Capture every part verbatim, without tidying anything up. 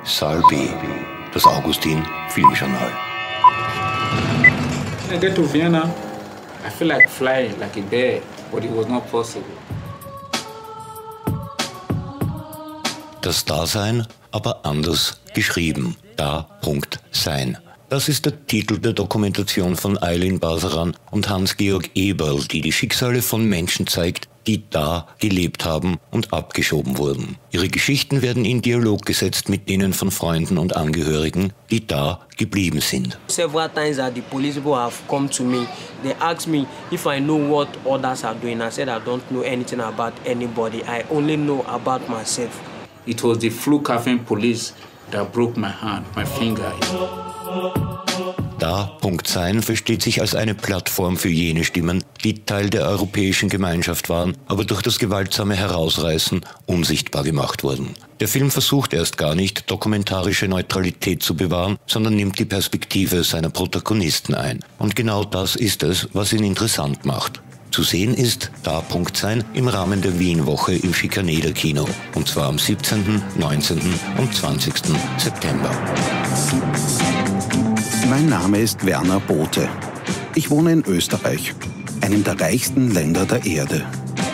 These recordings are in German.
Saal B, das Augustin Filmjournal. When I get to Vienna, I feel like flying like a bird, but it was not possible. Das Dasein, aber anders geschrieben. Da, Punkt, Sein. Das ist der Titel der Dokumentation von Aylin Basaran und Hans-Georg Eberl, die die Schicksale von Menschen zeigt, die da gelebt haben und abgeschoben wurden. Ihre Geschichten werden in Dialog gesetzt mit denen von Freunden und Angehörigen, die da geblieben sind. Several times that the police people have come to me, they ask me if I know what others are doing. I said I don't know anything about anybody. I only know about myself. It was the Flughafen police that broke my hand, my finger. Da, Punkt Sein versteht sich als eine Plattform für jene Stimmen, die Teil der europäischen Gemeinschaft waren, aber durch das gewaltsame Herausreißen unsichtbar gemacht wurden. Der Film versucht erst gar nicht, dokumentarische Neutralität zu bewahren, sondern nimmt die Perspektive seiner Protagonisten ein. Und genau das ist es, was ihn interessant macht. Zu sehen ist Da, Punkt Sein im Rahmen der Wien-Woche im Schikaneder-Kino. Und zwar am siebzehnten, neunzehnten und zwanzigsten September. Mein Name ist Werner Bothe. Ich wohne in Österreich, einem der reichsten Länder der Erde.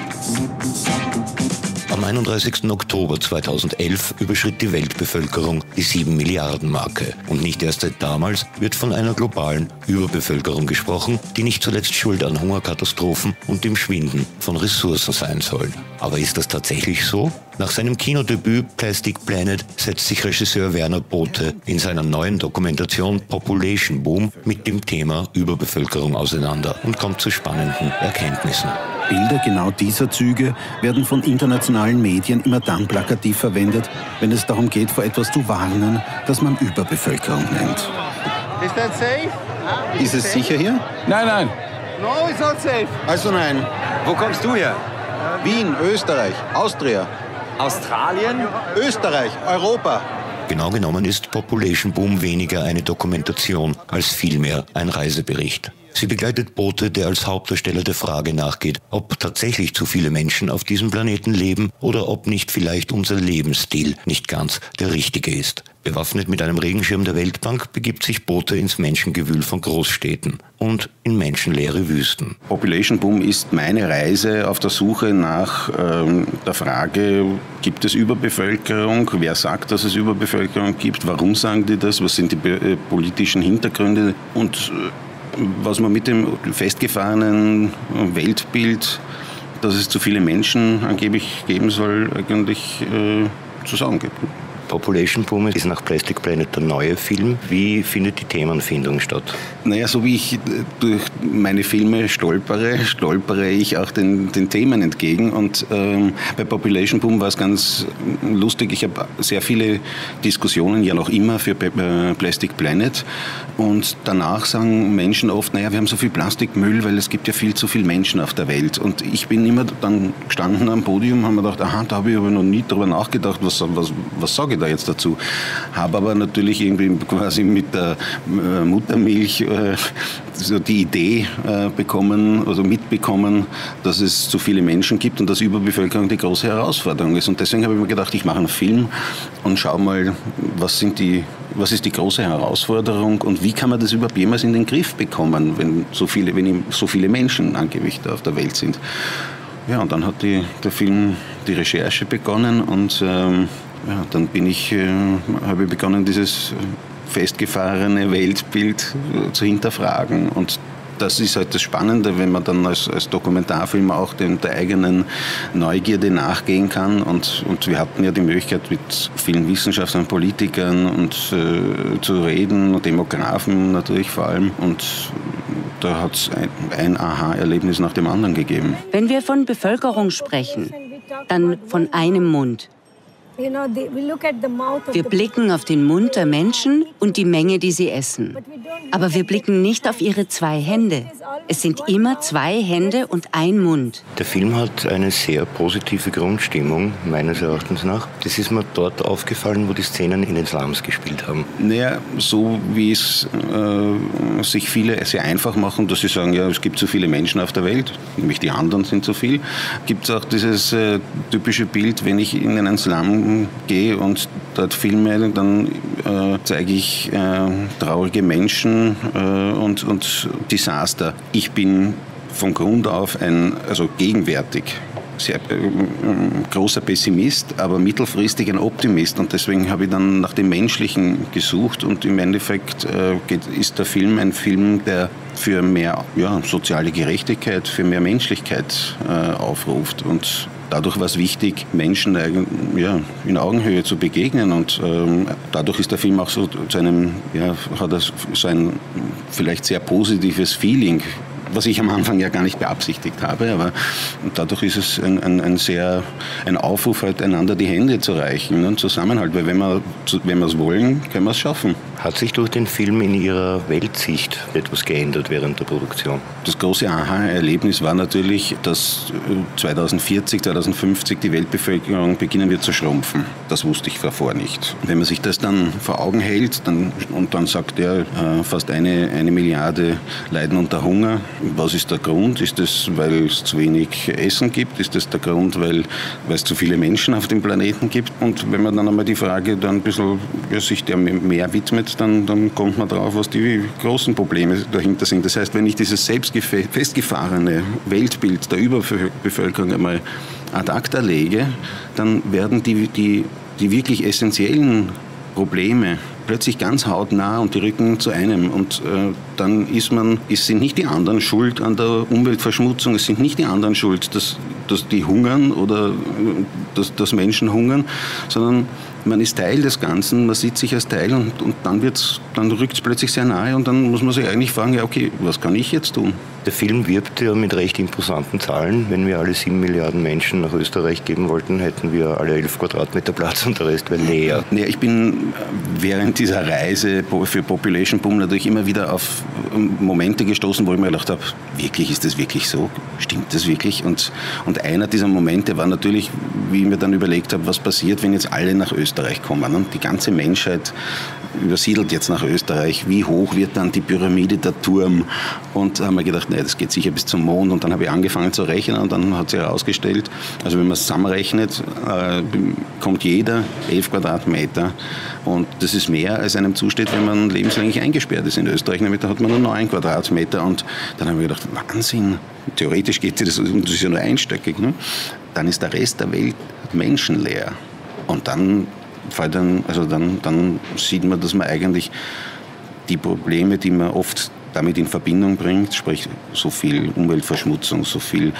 Am einunddreißigsten Oktober zweitausendelf überschritt die Weltbevölkerung die sieben Milliarden Marke. Und nicht erst seit damals wird von einer globalen Überbevölkerung gesprochen, die nicht zuletzt schuld an Hungerkatastrophen und dem Schwinden von Ressourcen sein soll. Aber ist das tatsächlich so? Nach seinem Kinodebüt Plastic Planet setzt sich Regisseur Werner Bothe in seiner neuen Dokumentation Population Boom mit dem Thema Überbevölkerung auseinander und kommt zu spannenden Erkenntnissen. Bilder genau dieser Züge werden von internationalen Medien immer dann plakativ verwendet, wenn es darum geht, vor etwas zu warnen, das man Überbevölkerung nennt. Is that safe? Ist es sicher hier? Nein, nein. No, it's not safe. Also nein. Wo kommst du her? Wien, Österreich, Austria. Australien? Österreich, Europa. Genau genommen ist Population Boom weniger eine Dokumentation als vielmehr ein Reisebericht. Sie begleitet Bothe, der als Hauptdarsteller der Frage nachgeht, ob tatsächlich zu viele Menschen auf diesem Planeten leben oder ob nicht vielleicht unser Lebensstil nicht ganz der richtige ist. Bewaffnet mit einem Regenschirm der Weltbank begibt sich Bothe ins Menschengewühl von Großstädten und in menschenleere Wüsten. Population Boom ist meine Reise auf der Suche nach ähm, der Frage, gibt es Überbevölkerung? Wer sagt, dass es Überbevölkerung gibt? Warum sagen die das? Was sind die äh, politischen Hintergründe? Und äh, was man mit dem festgefahrenen Weltbild, dass es zu viele Menschen angeblich geben soll, eigentlich äh, zu sagen gibt. Population Boom ist nach Plastic Planet der neue Film. Wie findet die Themenfindung statt? Naja, so wie ich durch meine Filme stolpere, stolpere ich auch den, den Themen entgegen. Und ähm, bei Population Boom war es ganz lustig. Ich habe sehr viele Diskussionen, ja noch immer, für äh, Plastic Planet. Und danach sagen Menschen oft, naja, wir haben so viel Plastikmüll, weil es gibt ja viel zu viele Menschen auf der Welt. Und ich bin immer dann gestanden am Podium und habe mir gedacht, aha, da habe ich aber noch nie drüber nachgedacht, was, was, was sage ich da jetzt dazu. Habe aber natürlich irgendwie quasi mit der äh, Muttermilch äh, so die Idee äh, bekommen oder mitbekommen, dass es zu viele Menschen gibt und dass Überbevölkerung die große Herausforderung ist. Und deswegen habe ich mir gedacht, ich mache einen Film und schaue mal, was sind die, was ist die große Herausforderung und wie kann man das überhaupt jemals in den Griff bekommen, wenn so viele, wenn so viele Menschen angeblich da auf der Welt sind. Ja, und dann hat die, der Film die Recherche begonnen und ähm, ja, dann bin ich, äh, habe ich begonnen, dieses festgefahrene Weltbild äh, zu hinterfragen. Und das ist halt das Spannende, wenn man dann als, als Dokumentarfilm auch den, der eigenen Neugierde nachgehen kann. Und, und wir hatten ja die Möglichkeit, mit vielen Wissenschaftlern, Politikern und, äh, zu reden, Demografen natürlich vor allem. Und da hat es ein, ein Aha-Erlebnis nach dem anderen gegeben. Wenn wir von Bevölkerung sprechen, dann von einem Mund. Wir blicken auf den Mund der Menschen und die Menge, die sie essen. Aber wir blicken nicht auf ihre zwei Hände. Es sind immer zwei Hände und ein Mund. Der Film hat eine sehr positive Grundstimmung, meines Erachtens nach. Das ist mir dort aufgefallen, wo die Szenen in den Slums gespielt haben. Naja, so wie es äh, sich viele sehr einfach machen, dass sie sagen, ja, es gibt zu viele Menschen auf der Welt, nämlich die anderen sind zu viel, gibt es auch dieses äh, typische Bild, wenn ich in einen Slum gehe und dort filme, dann äh, zeige ich äh, traurige Menschen äh, und, und Desaster. Ich bin von Grund auf ein, also gegenwärtig, sehr äh, großer Pessimist, aber mittelfristig ein Optimist. Und deswegen habe ich dann nach dem Menschlichen gesucht und im Endeffekt äh, geht, ist der Film ein Film, der für mehr ja, soziale Gerechtigkeit, für mehr Menschlichkeit äh, aufruft. Und dadurch war es wichtig, Menschen ja, in Augenhöhe zu begegnen. Und ähm, dadurch ist der Film auch so zu einem, ja, hat er so ein vielleicht sehr positives Feeling, was ich am Anfang ja gar nicht beabsichtigt habe, aber dadurch ist es ein, ein, ein sehr ein Aufruf, halt einander die Hände zu reichen und Zusammenhalt, weil wenn wir wenn wir es wollen, können wir es schaffen. Hat sich durch den Film in Ihrer Weltsicht etwas geändert während der Produktion? Das große Aha-Erlebnis war natürlich, dass zweitausendvierzig, zweitausendfünfzig die Weltbevölkerung beginnen wird zu schrumpfen. Das wusste ich davor nicht. Wenn man sich das dann vor Augen hält dann, und dann sagt er, fast eine, eine Milliarde leiden unter Hunger. Was ist der Grund? Ist das, weil es zu wenig Essen gibt? Ist das der Grund, weil, weil es zu viele Menschen auf dem Planeten gibt? Und wenn man dann einmal die Frage dann ein bisschen ja, sich der mehr widmet, Dann, dann kommt man drauf, was die großen Probleme dahinter sind. Das heißt, wenn ich dieses selbst festgefahrene Weltbild der Überbevölkerung einmal ad acta lege, dann werden die, die, die wirklich essentiellen Probleme plötzlich ganz hautnah und die rücken zu einem. Und äh, dann ist man, es sind nicht die anderen schuld an der Umweltverschmutzung, es sind nicht die anderen schuld, dass, dass die hungern oder dass, dass Menschen hungern, sondern man ist Teil des Ganzen, man sieht sich als Teil und, und dann, wird's, dann rückt es plötzlich sehr nahe und dann muss man sich eigentlich fragen, ja okay, was kann ich jetzt tun? Der Film wirbt ja mit recht imposanten Zahlen. Wenn wir alle sieben Milliarden Menschen nach Österreich geben wollten, hätten wir alle elf Quadratmeter Platz und der Rest wäre leer. Ja, ich bin während dieser Reise für Population Boom natürlich immer wieder auf Momente gestoßen, wo ich mir gedacht habe, wirklich, ist das wirklich so? Stimmt das wirklich? Und, und einer dieser Momente war natürlich, wie ich mir dann überlegt habe, was passiert, wenn jetzt alle nach Österreich kommen. Und die ganze Menschheit übersiedelt jetzt nach Österreich. Wie hoch wird dann die Pyramide, der Turm? Und da haben wir gedacht, nein, das geht sicher bis zum Mond. Und dann habe ich angefangen zu rechnen und dann hat sich herausgestellt, also wenn man es zusammenrechnet, äh, kommt jeder elf Quadratmeter. Und das ist mehr, als einem zusteht, wenn man lebenslänglich eingesperrt ist in Österreich. Nämlich da hat man nur neun Quadratmeter. Und dann haben wir gedacht, Wahnsinn, theoretisch geht das, das ist ja nur einstöckig. Ne? Dann ist der Rest der Welt menschenleer. Und dann, dann, also dann, dann sieht man, dass man eigentlich die Probleme, die man oft damit in Verbindung bringt, sprich so viel Umweltverschmutzung, so viel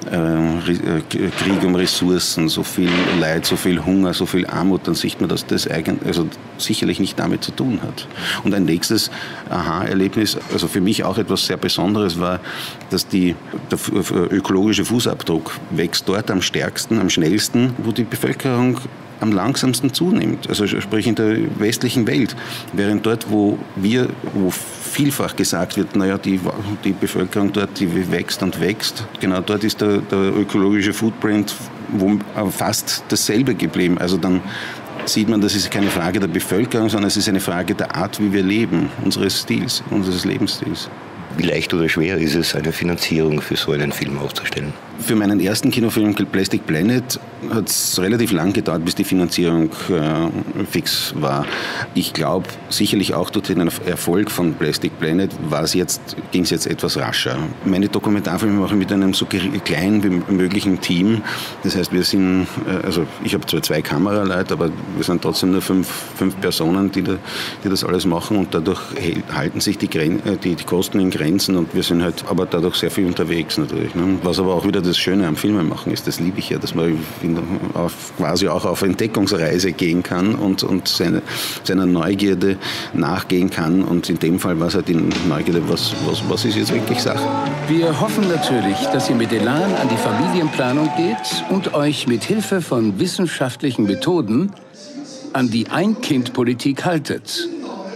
äh, Krieg um Ressourcen, so viel Leid, so viel Hunger, so viel Armut, dann sieht man, dass das eigentlich, also sicherlich nicht damit zu tun hat. Und ein nächstes Aha-Erlebnis, also für mich auch etwas sehr Besonderes war, dass die, der ökologische Fußabdruck wächst dort am stärksten, am schnellsten, wo die Bevölkerung am langsamsten zunimmt, also sprich in der westlichen Welt. Während dort, wo wir, wo vielfach gesagt wird, naja, die, die Bevölkerung dort, die wächst und wächst, genau dort ist der, der ökologische Footprint wo, fast dasselbe geblieben. Also dann sieht man, das ist keine Frage der Bevölkerung, sondern es ist eine Frage der Art, wie wir leben, unseres Stils, unseres Lebensstils. Wie leicht oder schwer ist es, eine Finanzierung für so einen Film aufzustellen? Für meinen ersten Kinofilm Plastic Planet hat es relativ lang gedauert, bis die Finanzierung äh, fix war. Ich glaube, sicherlich auch durch den Erfolg von Plastic Planet ging es jetzt etwas rascher. Meine Dokumentarfilme mache ich mit einem so kleinen wie möglichen Team. Das heißt, wir sind, äh, also ich habe zwar zwei Kameraleute, aber wir sind trotzdem nur fünf, fünf Personen, die, da, die das alles machen und dadurch halten sich die, Gren- die, die Kosten in Grenzen und wir sind halt aber dadurch sehr viel unterwegs natürlich. Ne? Was aber auch wieder das Schöne am Filmemachen ist, das liebe ich ja, dass man auf, quasi auch auf Entdeckungsreise gehen kann und, und seine, seiner Neugierde nachgehen kann. Und in dem Fall war es halt die Neugierde, was, was, was ist jetzt wirklich Sache. Wir hoffen natürlich, dass ihr mit Elan an die Familienplanung geht und euch mit Hilfe von wissenschaftlichen Methoden an die Ein-Kind-Politik haltet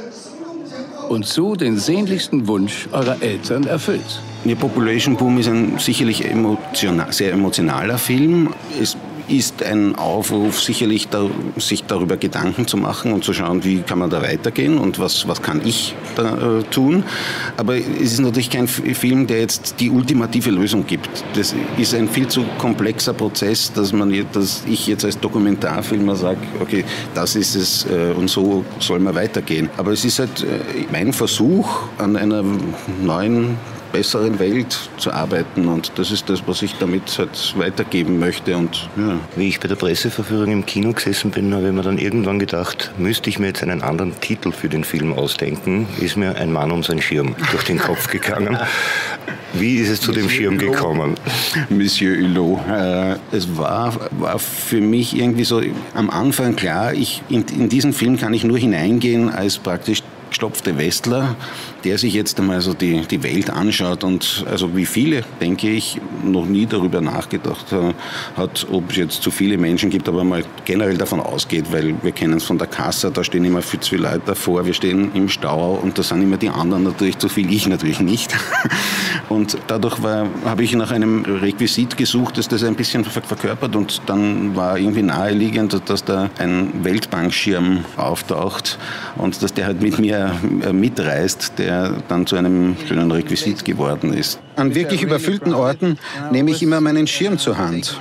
und so den sehnlichsten Wunsch eurer Eltern erfüllt. Ja, Population Boom ist ein sicherlich emotional, sehr emotionaler Film. Es ist ein Aufruf, sicherlich da, sich darüber Gedanken zu machen und zu schauen, wie kann man da weitergehen und was, was kann ich da äh, tun. Aber es ist natürlich kein Film, der jetzt die ultimative Lösung gibt. Das ist ein viel zu komplexer Prozess, dass, man, dass ich jetzt als Dokumentarfilmer sage, okay, das ist es äh, und so soll man weitergehen. Aber es ist halt äh, mein Versuch, an einer neuen, besseren Welt zu arbeiten und das ist das, was ich damit halt weitergeben möchte. Und, ja. Wie ich bei der Presseverführung im Kino gesessen bin, habe ich mir dann irgendwann gedacht, müsste ich mir jetzt einen anderen Titel für den Film ausdenken, ist mir Ein Mann um seinen Schirm durch den Kopf gegangen. Wie ist es zu dem Schirm gekommen? Monsieur Hulot. Äh, es war, war für mich irgendwie so am Anfang klar, ich, in, in diesen Film kann ich nur hineingehen als praktisch gestopfte Westler, der sich jetzt einmal so die, die Welt anschaut und also wie viele, denke ich, noch nie darüber nachgedacht hat, ob es jetzt zu viele Menschen gibt, aber mal generell davon ausgeht, weil wir kennen es von der Kasse, da stehen immer viel zu viele Leute davor, wir stehen im Stau und da sind immer die anderen natürlich zu viel, ich natürlich nicht. Und dadurch habe ich nach einem Requisit gesucht, das das ein bisschen verkörpert und dann war irgendwie naheliegend, dass da ein Weltbankschirm auftaucht und dass der halt mit mir mitreist, der dann zu einem schönen Requisit geworden ist. An wirklich überfüllten Orten nehme ich immer meinen Schirm zur Hand.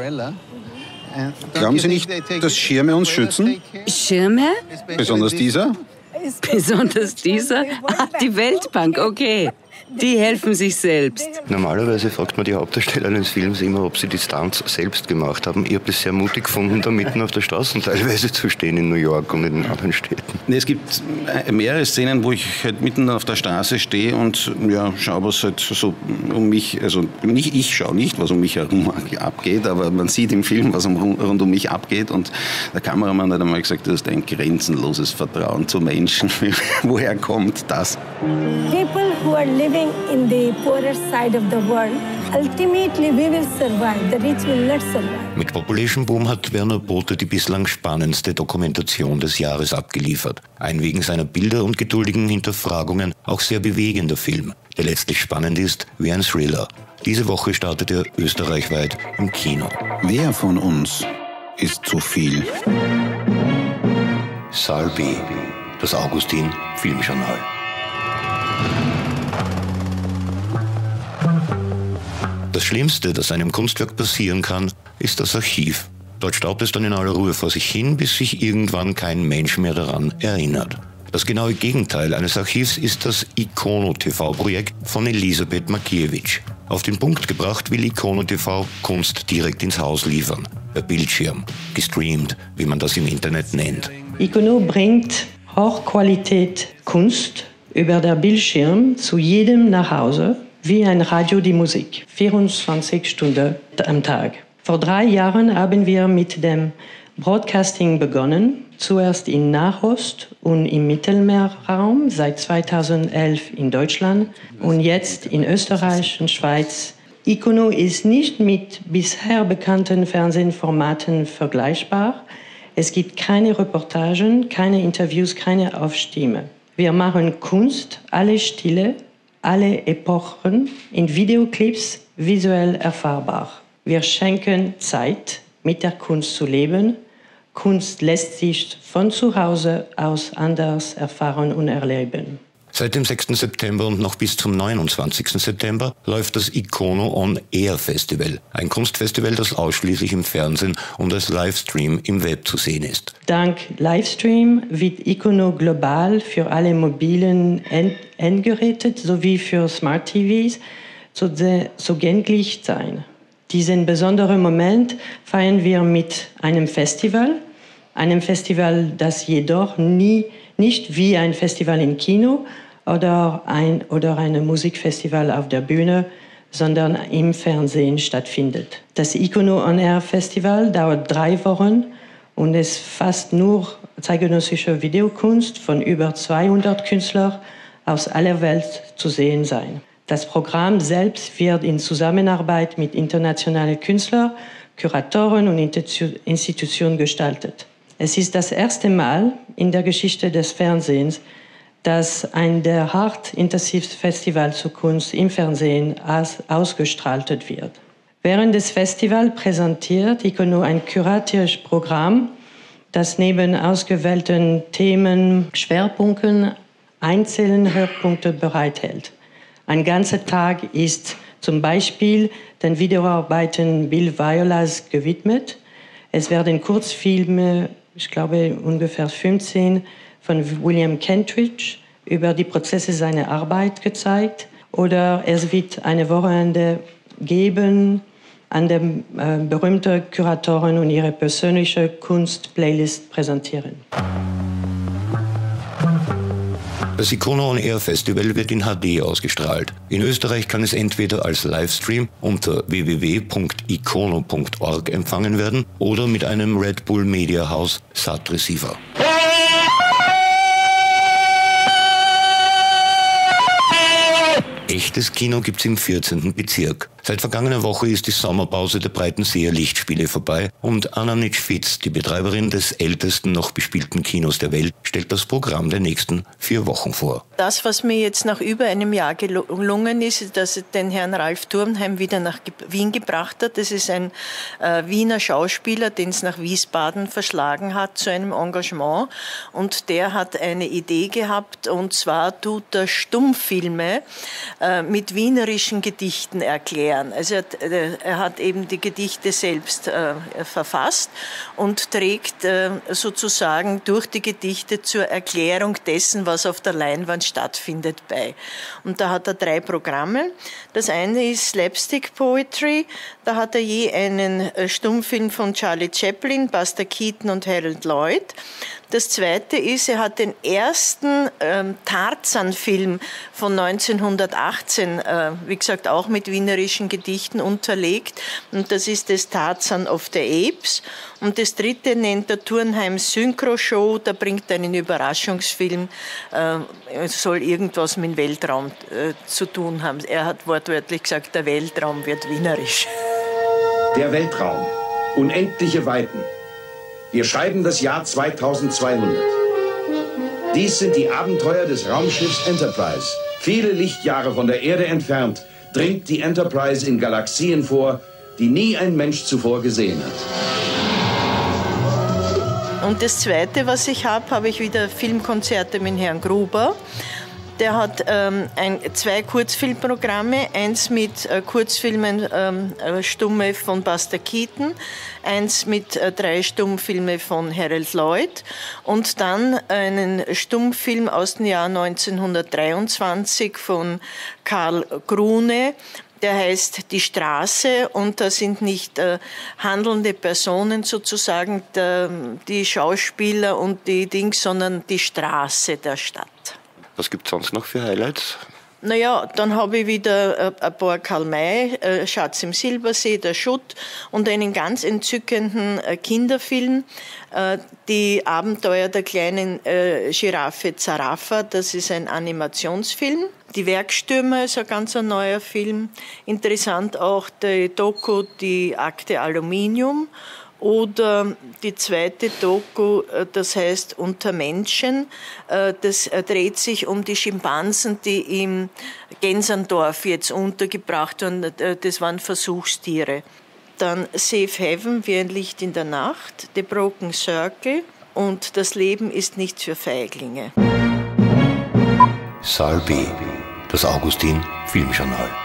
Glauben Sie nicht, dass Schirme uns schützen? Schirme? Besonders dieser? Besonders dieser? Ah, die Weltbank, okay. Die helfen sich selbst. Normalerweise fragt man die Hauptdarsteller eines Films immer, ob sie die Stunts selbst gemacht haben. Ich habe es sehr mutig gefunden, da mitten auf der Straße teilweise zu stehen in New York und in anderen Städten. Es gibt mehrere Szenen, wo ich halt mitten auf der Straße stehe und ja, schaue, was halt so um mich, also nicht, ich schaue nicht, was um mich herum abgeht, aber man sieht im Film, was um, rund um mich abgeht und der Kameramann hat einmal gesagt, du hast ein grenzenloses Vertrauen zu Menschen. Woher kommt das? People who are living in the poorer side of the world, ultimately we will survive, the rich will not survive. Mit Population Boom hat Werner Botha die bislang spannendste Dokumentation des Jahres abgeliefert. Ein wegen seiner Bilder und geduldigen Hinterfragungen auch sehr bewegender Film, der letztlich spannend ist wie ein Thriller. Diese Woche startet er österreichweit im Kino. Wer von uns ist zu viel? Saal B, das Augustin Filmjournal. Das Schlimmste, das einem Kunstwerk passieren kann, ist das Archiv. Dort staubt es dann in aller Ruhe vor sich hin, bis sich irgendwann kein Mensch mehr daran erinnert. Das genaue Gegenteil eines Archivs ist das Ikono-T V-Projekt von Elisabeth Makiewicz. Auf den Punkt gebracht will Ikono-T V Kunst direkt ins Haus liefern. Per Bildschirm, gestreamt, wie man das im Internet nennt. Ikono bringt Hochqualität Kunst über der Bildschirm zu jedem nach Hause, wie ein Radio die Musik, vierundzwanzig Stunden am Tag. Vor drei Jahren haben wir mit dem Broadcasting begonnen, zuerst in Nahost und im Mittelmeerraum, seit zweitausendelf in Deutschland und jetzt in Österreich und Schweiz. Ikono ist nicht mit bisher bekannten Fernsehformaten vergleichbar. Es gibt keine Reportagen, keine Interviews, keine Aufstimme. Wir machen Kunst, alle Stile, alle Epochen in Videoclips visuell erfahrbar. Wir schenken Zeit, mit der Kunst zu leben. Kunst lässt sich von zu Hause aus anders erfahren und erleben. Seit dem sechsten September und noch bis zum neunundzwanzigsten September läuft das Ikono On Air Festival. Ein Kunstfestival, das ausschließlich im Fernsehen und als Livestream im Web zu sehen ist. Dank Livestream wird Ikono global für alle mobilen Endgeräte sowie für Smart T Vs zugänglich sein. Diesen besonderen Moment feiern wir mit einem Festival, einem Festival, das jedoch nie, nicht wie ein Festival im Kino oder ein oder ein Musikfestival auf der Bühne, sondern im Fernsehen stattfindet. Das Ikono On Air Festival dauert drei Wochen und es fasst nur zeitgenössische Videokunst von über zweihundert Künstlern aus aller Welt zu sehen sein. Das Programm selbst wird in Zusammenarbeit mit internationalen Künstlern, Kuratoren und Institutionen gestaltet. Es ist das erste Mal in der Geschichte des Fernsehens, dass ein derart intensives Festival zur Kunst im Fernsehen aus, ausgestrahlt wird. Während des Festivals präsentiert Ikono ein kuratiertes Programm, das neben ausgewählten Themen, Schwerpunkten, einzelne Hörpunkte bereithält. Ein ganzer Tag ist zum Beispiel den Videoarbeiten Bill Violas gewidmet. Es werden Kurzfilme, ich glaube ungefähr fünfzehn, von William Kentridge über die Prozesse seiner Arbeit gezeigt. Oder es wird eine Wochenende geben, an der äh, berühmte Kuratoren und ihre persönliche Kunst-Playlist präsentieren. Das Ikono On Air Festival wird in H D ausgestrahlt. In Österreich kann es entweder als Livestream unter w w w punkt ikono punkt org empfangen werden oder mit einem Red Bull Media House S A T Receiver. Echtes Kino gibt's im vierzehnten Bezirk. Seit vergangener Woche ist die Sommerpause der Breitenseer Lichtspiele vorbei und Anna Nitsch-Fitz, die Betreiberin des ältesten noch bespielten Kinos der Welt, stellt das Programm der nächsten vier Wochen vor. Das, was mir jetzt nach über einem Jahr gelungen ist, dass es den Herrn Ralf Thurnheim wieder nach Wien gebracht hat. Das ist ein äh, Wiener Schauspieler, den es nach Wiesbaden verschlagen hat zu einem Engagement. Und der hat eine Idee gehabt, und zwar tut er Stummfilme äh, mit wienerischen Gedichten erklären. Also er, er hat eben die Gedichte selbst äh, verfasst und trägt äh, sozusagen durch die Gedichte zur Erklärung dessen, was auf der Leinwand stattfindet, bei. Und da hat er drei Programme. Das eine ist Slapstick Poetry. Da hat er je einen Stummfilm von Charlie Chaplin, Buster Keaton und Harold Lloyd. Das zweite ist, er hat den ersten ähm, Tarzan-Film von neunzehnhundertachtzehn, äh, wie gesagt, auch mit wienerischen Gedichten unterlegt. Und das ist das Tarzan of the Apes. Und das dritte nennt er Thurnheims Synchro-Show. Da bringt er einen Überraschungsfilm, äh, soll irgendwas mit dem Weltraum äh, zu tun haben. Er hat wortwörtlich gesagt, der Weltraum wird wienerisch. Der Weltraum. Unendliche Weiten. Wir schreiben das Jahr zweitausendzweihundert. Dies sind die Abenteuer des Raumschiffs Enterprise. Viele Lichtjahre von der Erde entfernt dringt die Enterprise in Galaxien vor, die nie ein Mensch zuvor gesehen hat. Und das Zweite, was ich habe, habe ich wieder Filmkonzerte mit Herrn Gruber. Der hat ähm, ein, zwei Kurzfilmprogramme, eins mit äh, Kurzfilmen ähm, äh, Stumme von Buster Keaton, eins mit äh, drei Stummfilme von Harold Lloyd und dann einen Stummfilm aus dem Jahr neunzehnhundertdreiundzwanzig von Karl Grune. Der heißt Die Straße, und da sind nicht äh, handelnde Personen sozusagen, der, die Schauspieler und die Dings, sondern die Straße der Stadt. Was gibt es sonst noch für Highlights? Naja, dann habe ich wieder äh, ein paar Karl May, äh, Schatz im Silbersee, Der Schutt und einen ganz entzückenden äh, Kinderfilm, äh, Die Abenteuer der kleinen äh, Giraffe Zarafa. Das ist ein Animationsfilm. Die Werkstürmer ist ein ganz ein neuer Film. Interessant auch die Doku Die Akte Aluminium. Oder die zweite Doku, das heißt Unter Menschen, das dreht sich um die Schimpansen, die im Gänserndorf jetzt untergebracht wurden. Das waren Versuchstiere. Dann Safe Heaven, wie ein Licht in der Nacht, The Broken Circle und Das Leben ist nicht für Feiglinge. Saal B, das Augustin Filmjournal.